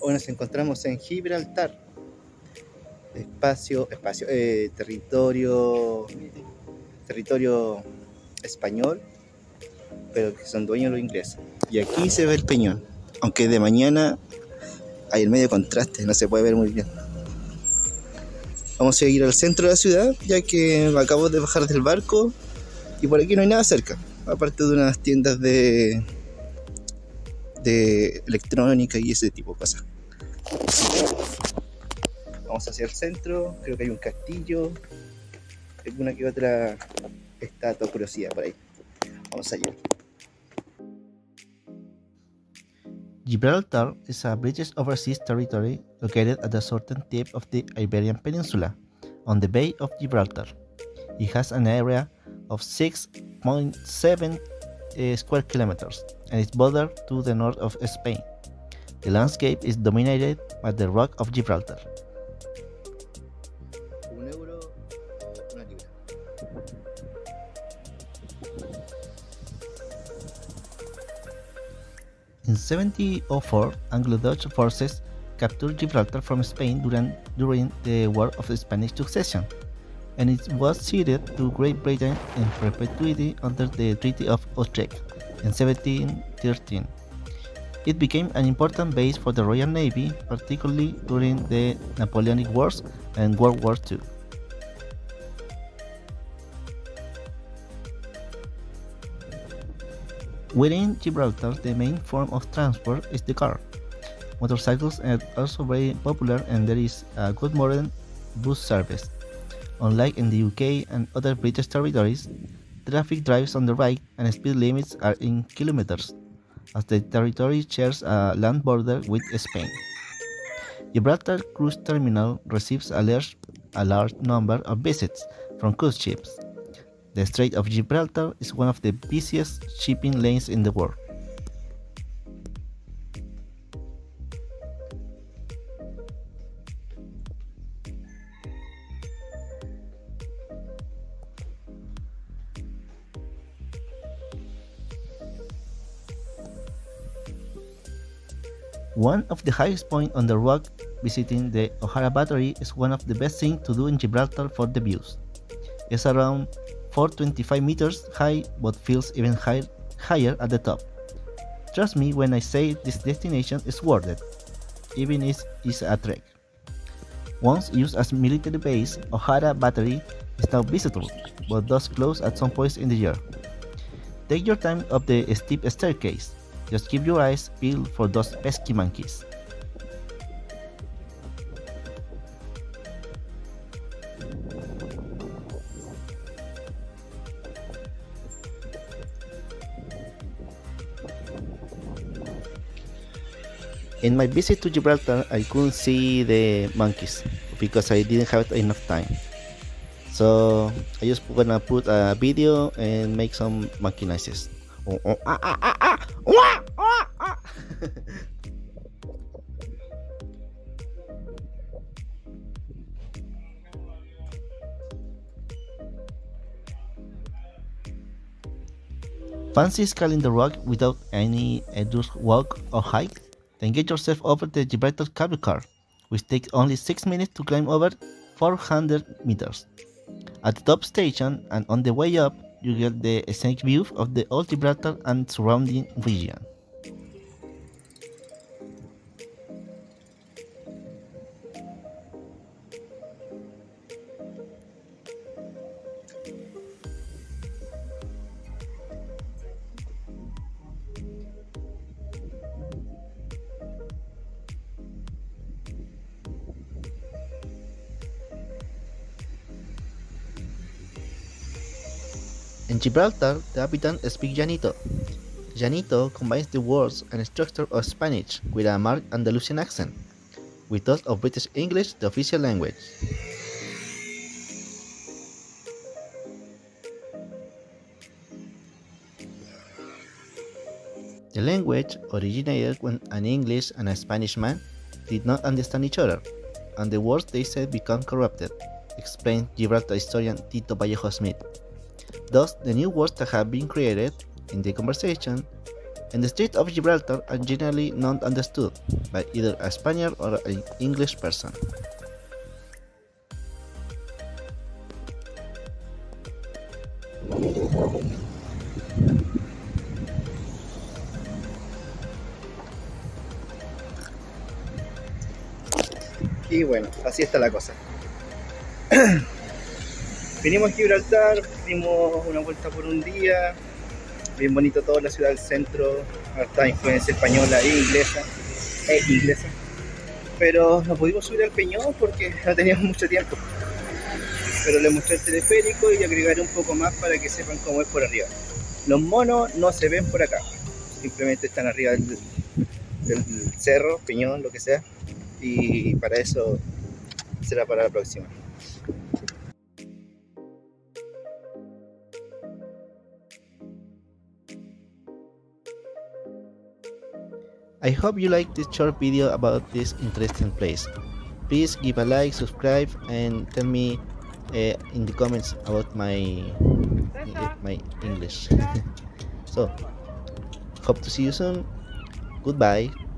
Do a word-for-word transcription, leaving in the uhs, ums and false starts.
Hoy nos encontramos en Gibraltar, espacio, espacio, eh, territorio, territorio español, pero que son dueños los ingleses. Y aquí se ve el peñón, aunque de mañana hay el medio contraste, no se puede ver muy bien. Vamos a ir al centro de la ciudad, ya que acabo de bajar del barco y por aquí no hay nada cerca, aparte de unas tiendas de, de electrónica y ese tipo de cosas. Vamos hacia el centro, creo que hay un castillo, alguna que otra estatua curiosidad por ahí. Vamos allá. Gibraltar is a British overseas territory located at the southern tip of the Iberian Peninsula, on the Bay of Gibraltar. It has an area of six point seven uh, square kilometers and is bordered to the north of Spain. The landscape is dominated by the Rock of Gibraltar. Un euro, una libra. In seventeen oh four, Anglo-Dutch forces captured Gibraltar from Spain during, during the War of the Spanish Succession, and it was ceded to Great Britain in perpetuity under the Treaty of Utrecht in seventeen thirteen. It became an important base for the Royal Navy, particularly during the Napoleonic Wars and World War Two. Within Gibraltar, the main form of transport is the car. Motorcycles are also very popular and there is a good modern bus service. Unlike in the U K and other British territories, traffic drives on the right and speed limits are in kilometers, as the territory shares a land border with Spain. Gibraltar Cruise Terminal receives a large, a large number of visits from cruise ships. The Strait of Gibraltar is one of the busiest shipping lanes in the world. One of the highest points on the rock, visiting the O'Hara Battery, is one of the best things to do in Gibraltar for the views. It's around four hundred twenty-five meters high, but feels even high, higher at the top. Trust me when I say this destination is worth it, even if it's a trek. Once used as military base, O'Hara Battery is now visitable, but does close at some points in the year. Take your time up the steep staircase. Just keep your eyes peeled for those pesky monkeys. In my visit to Gibraltar, I couldn't see the monkeys because I didn't have enough time. So I just gonna put a video and make some monkey noises. Oh, oh, ah, ah, ah, ah, wah, wah, ah. Fancy scaling the rock without any arduous walk or hike? Then get yourself over the Gibraltar Cable Car, which takes only six minutes to climb over four hundred meters. At the top station and on the way up, you get the scenic view of the old Gibraltar and surrounding region. In Gibraltar, the inhabitants speak Llanito. Llanito combines the words and structure of Spanish with a marked Andalusian accent, with those of British English the official language. The language originated when an English and a Spanish man did not understand each other, and the words they said became corrupted, explained Gibraltar historian Tito Vallejo Smith. Thus, the new words that have been created in the conversation And the Strait of Gibraltar are generally not understood by either a Spaniard or an English person. Y bueno, así está la cosa. Vinimos a Gibraltar, dimos una vuelta por un día, bien bonito toda la ciudad del centro, harta influencia española e inglesa, e inglesa. Pero no pudimos subir al Peñón porque no teníamos mucho tiempo. Pero les mostré el teleférico y agregaré un poco más para que sepan cómo es por arriba. Los monos no se ven por acá, simplemente están arriba del, del cerro, Peñón, lo que sea, y para eso será para la próxima. I hope you liked this short video about this interesting place. Please give a like, subscribe, and tell me uh, in the comments about my uh, my English. So, hope to see you soon. Goodbye.